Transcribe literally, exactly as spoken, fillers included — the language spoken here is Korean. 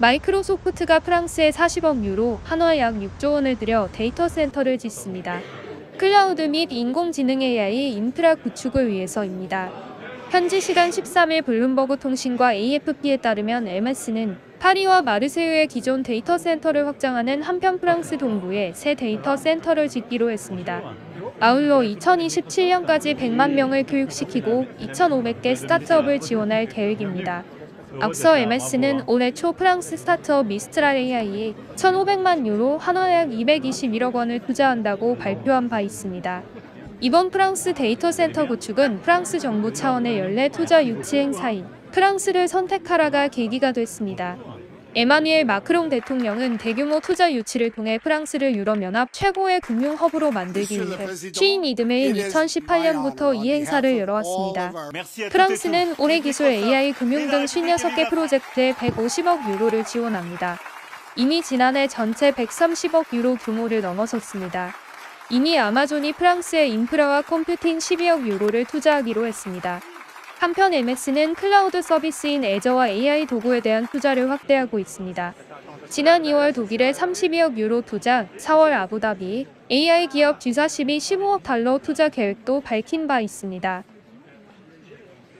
마이크로소프트가 프랑스에 사십억 유로, 한화 약 육조 원을 들여 데이터 센터를 짓습니다. 클라우드 및 인공지능 에이아이 인프라 구축을 위해서입니다. 현지 시간 십삼 일 블룸버그 통신과 에이에프피에 따르면 엠에스는 파리와 마르세유의 기존 데이터 센터를 확장하는 한편 프랑스 동부에 새 데이터 센터를 짓기로 했습니다. 아울러 이천이십칠 년까지 백만 명을 교육시키고 이천오백 개 스타트업을 지원할 계획입니다. 앞서 엠에스는 올해 초 프랑스 스타트업 미스트랄 에이아이에 천오백만 유로, 한화 약 이백이십일억 원을 투자한다고 발표한 바 있습니다. 이번 프랑스 데이터 센터 구축은 프랑스 정부 차원의 연례 투자 유치 행사인 프랑스를 선택하라가 계기가 됐습니다. 에마뉘엘 마크롱 대통령은 대규모 투자 유치를 통해 프랑스를 유럽연합 최고의 금융 허브로 만들기 위해 취임 이듬해인 이천십팔 년부터 이 행사를 열어왔습니다. 프랑스는 올해 기술, 에이아이, 금융 등 오십육 개 프로젝트에 백오십억 유로를 지원합니다. 이미 지난해 전체 백삼십억 유로 규모를 넘어섰습니다. 이미 아마존이 프랑스의 인프라와 컴퓨팅 십이억 유로를 투자하기로 했습니다. 한편 엠에스는 클라우드 서비스인 애저와 에이아이 도구에 대한 투자를 확대하고 있습니다. 지난 이월 독일에 삼십이억 유로 투자, 사월 아부다비 에이아이 기업 지사십이 십오억 달러 투자 계획도 밝힌 바 있습니다.